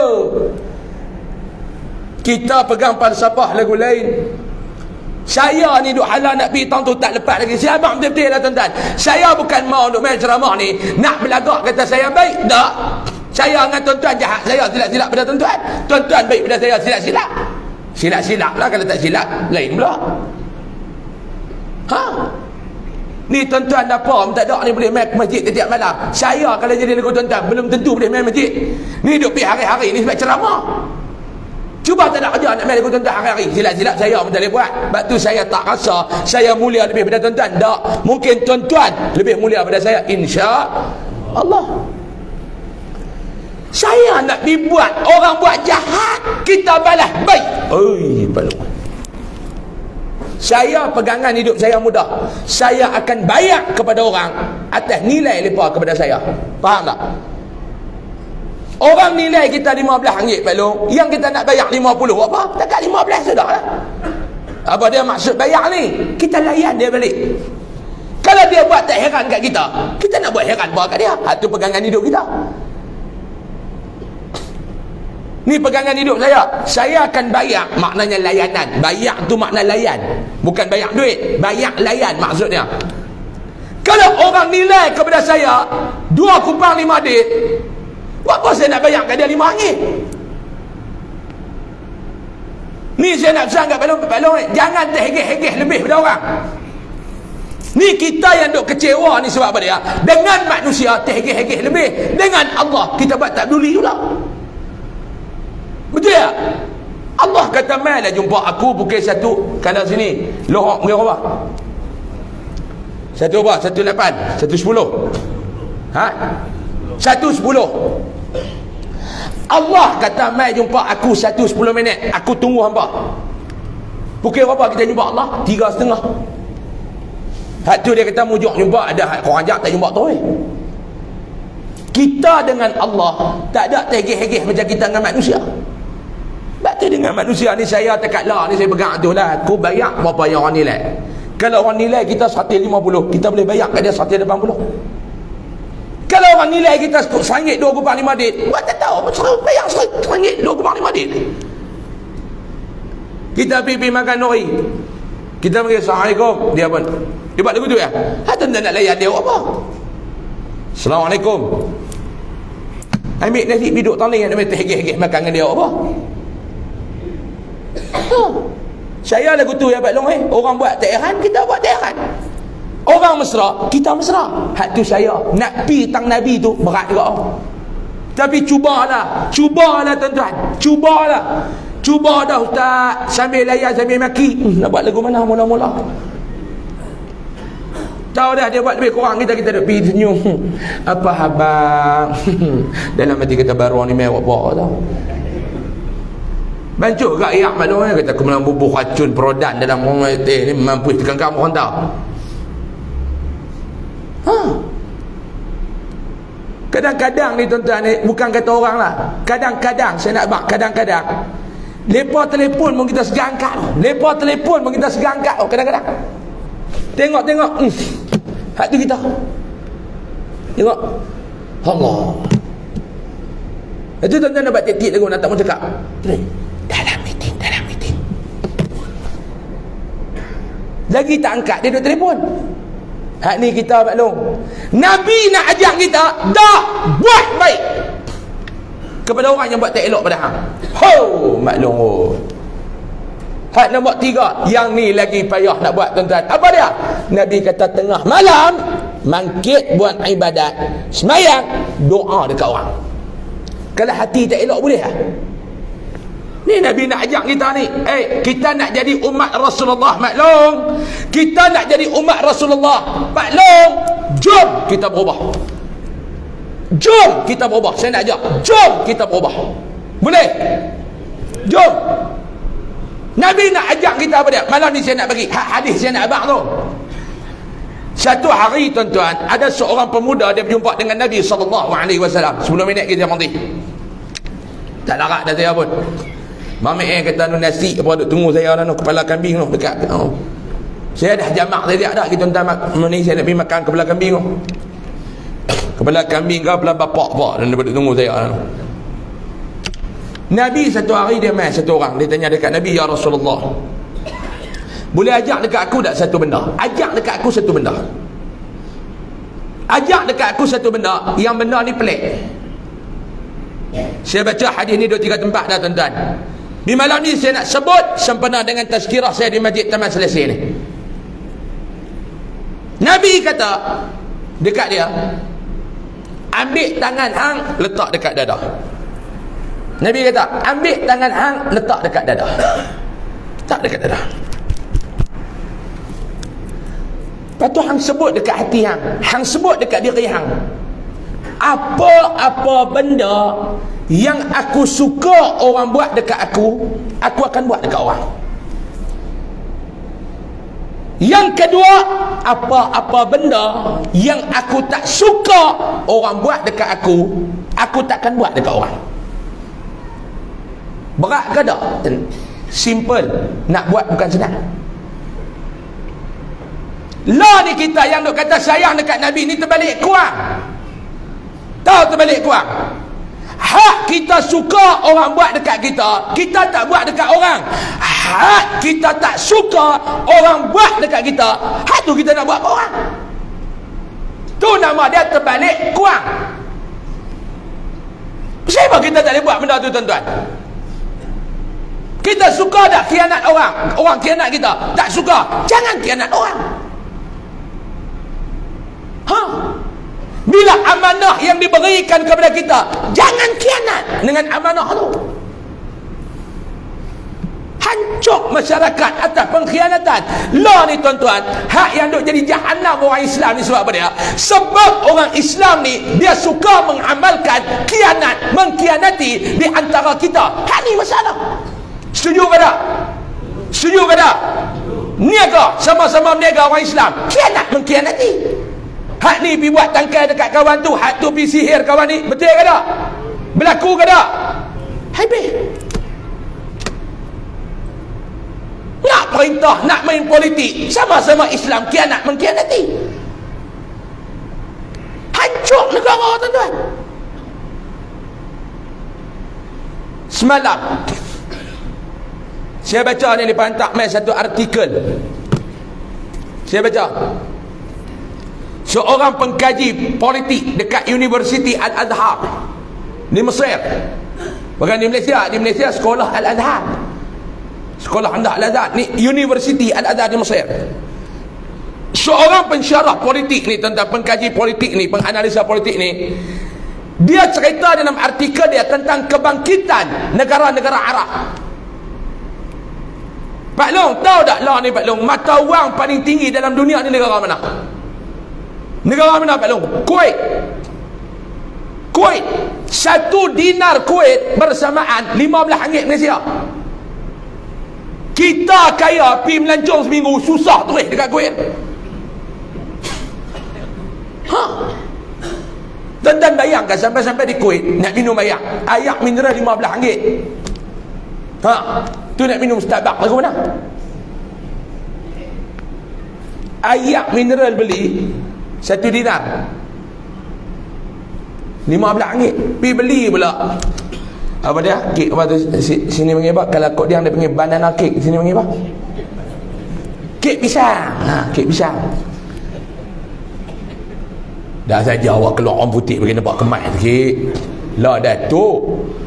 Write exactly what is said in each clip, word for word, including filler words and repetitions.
Kita pegang falsafah lagu lain. Saya ni duk halal nak pergi tahun tu tak lepas lagi. Saya abang betul-betul lah tuan-tuan. Saya bukan mau duk main ceramah ni nak belagak kata saya baik. Tak. Saya dengan tuan-tuan jahat. Saya silap-silap pada tuan-tuan. Tuan-tuan baik pada saya silap-silap. Silap-silap lah. Kalau tak silap lain pula. Ha? Ni tuan-tuan apa minta doa ni boleh main ke masjid setiap malam. Saya kalau jadi lagu tuan-tuan belum tentu boleh main masjid. Ni duk pergi hari-hari ni sebab ceramah. Cuba tak nak kerja nak main lagu tuan-tuan hari-hari. Silap-silap saya pun tak boleh buat. Sebab tu saya tak rasa saya mulia lebih pada tuan-tuan. Tak. Mungkin tuan-tuan lebih mulia pada saya. Insya Allah. Saya nak dibuat orang buat jahat, kita balas baik. Oi, balong. Saya pegangan hidup saya mudah. Saya akan bayar kepada orang atas nilai mereka kepada saya. Faham tak? Orang nilai kita lima belas ringgit Pak Long, yang kita nak bayar lima puluh apa? Dekat lima belas sudah lah. Apa dia maksud bayar ni? Kita layan dia balik. Kalau dia buat tak heran kat kita, kita nak buat heran buat kat dia. Itu pegangan hidup kita. Ni pegangan hidup saya. Saya akan bayar, maknanya layanan. Bayar tu makna layan, bukan bayar duit. Bayar layan maksudnya. Kalau orang nilai kepada saya dua kupang lima dit, buat apa saya nak bayar kat dia lima ringgit? Ni saya nak pesan kat Balong, Balong jangan terhegeh-hegeh lebih pada orang. Ni kita yang duk kecewa ni sebab apa dia? Dengan manusia terhegeh-hegeh lebih, dengan Allah kita buat tak peduli pula. Betul tak? Allah kata mainlah jumpa aku pukul satu kanan sini. Lohok mungkin apa? Satu apa? Satu lapan, satu sepuluh. Ha? Satu sepuluh. Allah kata mai jumpa aku satu sepuluh minit. Aku tunggu hamba. Pukul berapa kita jumpa Allah? Tiga setengah. Hak tu dia kata mujuk jumpa. Ada korang ajak tak jumpa tu eh. Kita dengan Allah tak ada tegeh-hegeh macam kita dengan manusia. Sebab tu dengan manusia ni saya tekat lah ni saya pegang tu lah. Aku bayar berapa yang orang nilai. Kalau orang nilai kita seratus lima puluh, kita boleh bayar kat dia seratus lapan puluh. Kalau orang nilai kita seringgit dua kupang lima dit, buat tak tahu bayar seringgit dua kupang lima dit. Kita pergi makan nori, kita pergi Assalamualaikum, dia pun dia buat lagu tu ya. Ha, tuan-tuan nak layan dia apa? Assalamualaikum. Ambil nasi biduk taling yang namanya terhegeh-hegeh makan dengan dia apa? Ha. Saya lagu tu ya Pak Long eh. Orang buat tak heran, kita buat tak heran. Orang mesra, kita mesra. Hak tu saya nak pi tang Nabi tu berat juga. Tapi cubalah, cubalah tuan-tuan, cubalah. Cuba dah ustaz, sambil layan sambil maki. Hmm, nak buat lagu mana mula-mula? Tahu dah dia buat lebih kurang, kita kita duk pi senyum. Apa abang? Dalam hati kata baru ni mewah apa tau. Bancuk gak iak maklum kata aku melang bubuh racun perodan dalam orang eh, ni mampu tekan kamu orang tahu. Ha. Kadang-kadang ni tuan-tuan ni bukan kata orang lah. Kadang-kadang saya nak bak kadang-kadang lepa telefon pun kita segangkat. Lepa telefon pun kita segangkat oh kadang-kadang. Tengok-tengok. Hmm. Hak tu kita. Tengok. Allah. Itu tuan-tuan dapat titik lagu nak tak mau cakap. Dalam meeting, dalam meeting. Lagi tak angkat dia duduk telefon. Hak ni kita maklum. Nabi nak ajak kita dah buat baik kepada orang yang buat tak elok pada hang. Ho, maklum. Oh. Hak nombor tiga, yang ni lagi payah nak buat tuan-tuan. Apa dia? Nabi kata tengah malam mangkit buat ibadat, semayang, doa dekat orang. Kalau hati tak elok boleh ah? Ni Nabi nak ajak kita ni. Eh, kita nak jadi umat Rasulullah maklum. Kita nak jadi umat Rasulullah maklum. Jom kita berubah. Jom kita berubah. Saya nak ajak. Jom kita berubah. Boleh? Jom. Nabi nak ajak kita apa dia? Malam ni saya nak bagi hadis saya nak abang tu. Satu hari tuan-tuan, ada seorang pemuda dia berjumpa dengan Nabi sallallahu alaihi wasallam. Sepuluh minit kita mandi. Tak larat dah saya pun. Mami eh kata nu nasi apa duk tunggu saya nu kepala kambing tu dekat. Oh. Saya dah jamak tadi dah kita tuan-tuan ni saya nak pergi makan kepala kambing tu. Kepala kambing ke kepala bapak apa dan dia duk tunggu saya tu. Nabi satu hari dia mai satu orang, dia tanya dekat Nabi, ya Rasulullah, boleh ajak dekat aku tak satu benda? Ajak dekat aku satu benda. Ajak dekat aku satu benda, yang benda ni pelik. Saya baca hadis ni dua tiga tempat dah tuan-tuan. Di malam ni saya nak sebut sempena dengan tazkirah saya di Masjid Taman Selesai ni. Nabi kata dekat dia, ambil tangan hang letak dekat dada. Nabi kata, ambil tangan hang letak dekat dada. Letak dekat dada. Lepas tu hang sebut dekat hati hang, hang sebut dekat diri hang, apa-apa benda yang aku suka orang buat dekat aku, aku akan buat dekat orang. Yang kedua, apa-apa benda yang aku tak suka orang buat dekat aku, aku takkan buat dekat orang. Berat ke tak? Simple. Nak buat bukan senang. Lah ni kita yang duk kata sayang dekat Nabi ni terbalik kurang. Tahu terbalik kurang? Hak kita suka orang buat dekat kita, kita tak buat dekat orang. Hak kita tak suka orang buat dekat kita, hak tu kita nak buat ke orang. Tu nama dia terbalik kurang. Kenapa kita tak boleh buat benda tu tuan-tuan? Kita suka tak khianat orang? Orang khianat kita, tak suka, jangan khianat orang. Ha? Bila amanah yang diberikan kepada kita, jangan khianat dengan amanah tu. Hancur masyarakat atas pengkhianatan. Lah ni tuan-tuan, hak yang duk jadi jahanam orang Islam ni sebab apa dia? Sebab orang Islam ni dia suka mengamalkan khianat, mengkhianati di antara kita. Hak ni masalah. Setuju ke tak? Setuju ke tak? Niaga, sama-sama niaga orang Islam, khianat mengkhianati. Hak ni pergi buat tangkai dekat kawan tu, hak tu pergi sihir kawan ni, betul ke tak? Berlaku ke tak? Habis. Nak perintah, nak main politik, sama-sama Islam, khianat mengkhianati. Hancur negara tuan-tuan. Semalam saya baca ni, dia hantar mai satu artikel. Saya baca seorang pengkaji politik dekat Universiti Al-Azhar di Mesir. Bukan di Malaysia, di Malaysia sekolah Al-Azhar. Sekolah anda Al-Azhar ni Universiti Al-Azhar di Mesir. Seorang pensyarah politik ni, tentang pengkaji politik ni, penganalisa politik ni, dia cerita dalam artikel dia tentang kebangkitan negara-negara Arab. Pak Long, tahu tak lah ni Pak Long, mata wang paling tinggi dalam dunia ni negara mana? Negara mana Pak Long? Kuwait. Kuwait. Satu dinar Kuwait bersamaan lima belas ringgit Malaysia. Kita kaya pergi melancong seminggu, susah terus dekat Kuwait. Ha? Tuan-tuan bayangkan sampai-sampai di Kuwait nak minum air, air mineral lima belas ringgit. Ha? Tu nak minum Starbucks lagu mana? Air mineral beli satu dinar lima belas ringgit. Pergi beli pula apa dia? Kek apa tu? Sini panggil apa? Kalau kod dia dia panggil banana cake. Sini panggil apa? Kek pisang. Ha, kek pisang. Dah saja awak keluar orang putih bagi nampak kemas sikit. Lah Datuk.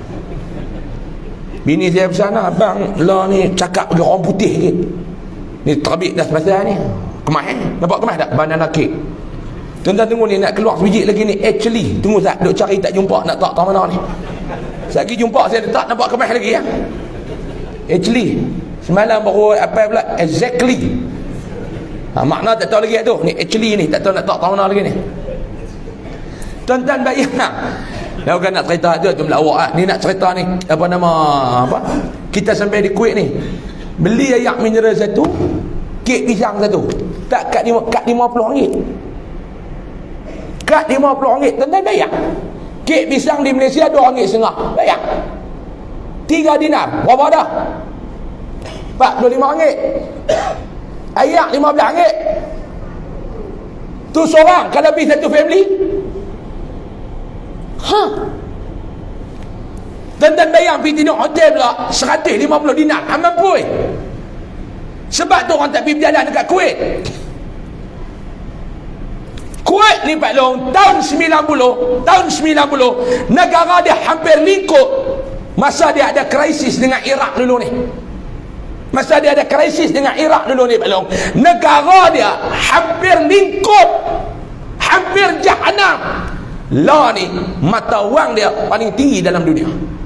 Bini saya bersana, abang lah ni cakap bagi orang putih sikit. Ni terbit dah semasa ni. Kemas eh? Nampak kemas tak? Banana cake. Tuan-tuan tunggu ni, nak keluar sebiji lagi ni. Actually, tunggu tak, duk cari tak jumpa, nak tak tahu mana ni. Sekali jumpa saya tak nampak kemas lagi ya. Actually, semalam baru apa pula? Exactly. Ha, makna tak tahu lagi tu. Ni actually ni, tak tahu nak tak tahu mana lagi ni. Tuan-tuan bayang. Dah bukan nak cerita tu, tu melawak ah. Ni nak cerita ni, apa nama, apa? Kita sampai di Kuwait ni. Beli air mineral satu, kek pisang satu. Tak kat lima, kat lima puluh ringgit. Kat lima puluh ringgit, tuan-tuan bayang. Kek pisang di Malaysia dua ringgit setengah. Bayang. Tiga dinar. Berapa dah? empat puluh lima ringgit. Air lima belas ringgit. Tu seorang kalau beli satu family. Ha. Tuan-tuan bayang pergi tidur hotel pula seratus lima puluh dinar, tak mampu. Sebab tu orang tak pergi berjalan dekat Kuwait. Kuwait ni Pak Long, tahun sembilan puluh, tahun sembilan puluh, negara dia hampir lingkup masa dia ada krisis dengan Iraq dulu ni. Masa dia ada krisis dengan Iraq dulu ni Pak Long, negara dia hampir lingkup, hampir jahanam. Lah ni mata wang dia paling tinggi dalam dunia.